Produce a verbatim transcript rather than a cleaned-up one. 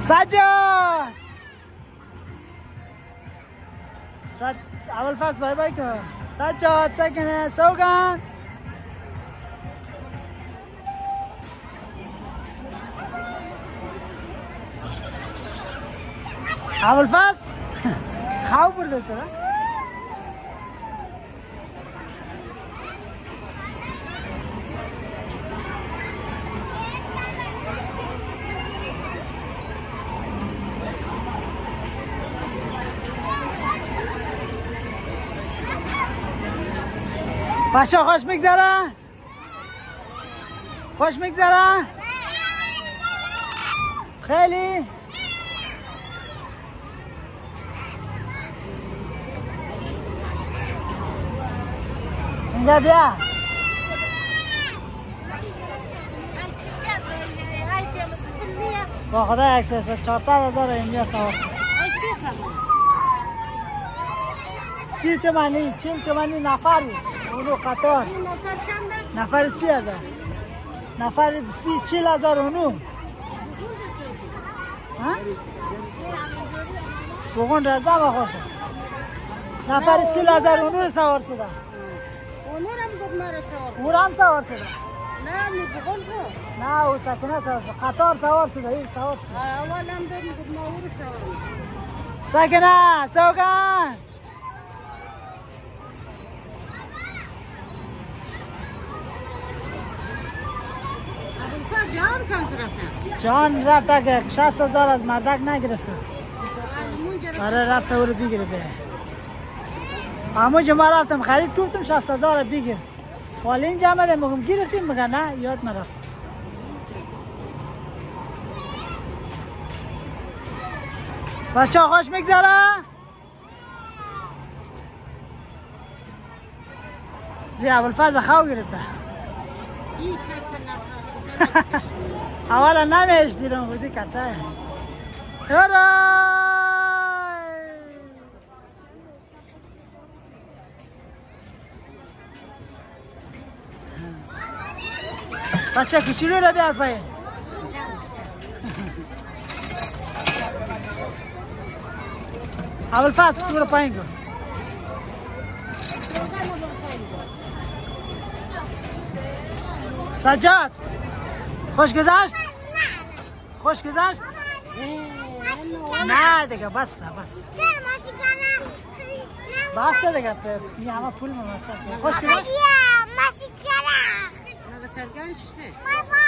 سجاد سج... اول فصل بای بای کن سجاد سکنه سوگن اول فصل خواب برده تو را بچه خوش میگذره؟ خوش میگذره؟ خیلی؟ اینجا بیا با خدا اکسس چهارصد هزار اینجا سوار شد سی تومانی چیم تومانی نفری اونو قطار نفر سی هزار نفر سی چیل هزار اونو بگون رزا با خوشه نفر چیل هزار اونو سوار شده اونو هم گفت مرا سوار او هم سوار شده نه می بگون تو نه او سکنه سوار شده قطار سوار شده این سوار شده اول هم دارم گفت ما او رو سوار سکنه سوگن جان کم رفتن جان رفته که شصت هزار از مردک نگرفته برای رفته او رو بگیره به همون جمعه رفتم خرید گفتم شصت هزار بگیر ولی این جمعه ده مگم گرفتیم مگه نه یاد مرفت بچه ها خوش میگذاره زی اول فاز خواهو گرفته اولا نمیش دیرم بودی کچه هرای بچه کچولو رو بیار پایین اول فاز تو رو پایین کن سجاد خوش گذشت؟ خوش گذشت؟ نه دیگه بس بس بس دیگه این همه پول من مصرف خوش گذشت؟ سرگنش نه